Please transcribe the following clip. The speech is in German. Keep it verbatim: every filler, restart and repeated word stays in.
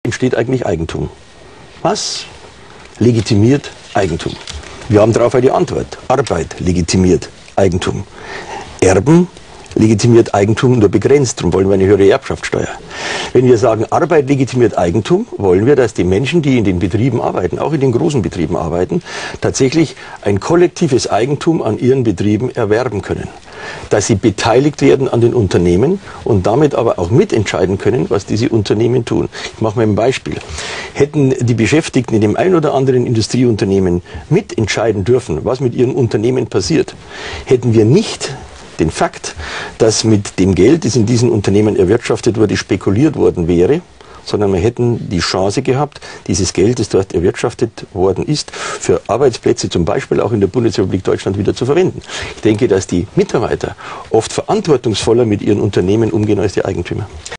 entsteht eigentlich Eigentum? Was legitimiert Eigentum? Wir haben darauf eine Antwort. Arbeit legitimiert Eigentum. Erben legitimiert Eigentum nur begrenzt, darum wollen wir eine höhere Erbschaftssteuer. Wenn wir sagen, Arbeit legitimiert Eigentum, wollen wir, dass die Menschen, die in den Betrieben arbeiten, auch in den großen Betrieben arbeiten, tatsächlich ein kollektives Eigentum an ihren Betrieben erwerben können. Dass sie beteiligt werden an den Unternehmen und damit aber auch mitentscheiden können, was diese Unternehmen tun. Ich mache mal ein Beispiel. Hätten die Beschäftigten in dem ein oder anderen Industrieunternehmen mitentscheiden dürfen, was mit ihrem Unternehmen passiert, hätten wir nicht den Fakt, dass mit dem Geld, das in diesen Unternehmen erwirtschaftet wurde, spekuliert worden wäre, sondern wir hätten die Chance gehabt, dieses Geld, das dort erwirtschaftet worden ist, für Arbeitsplätze zum Beispiel auch in der Bundesrepublik Deutschland wieder zu verwenden. Ich denke, dass die Mitarbeiter oft verantwortungsvoller mit ihren Unternehmen umgehen als die Eigentümer.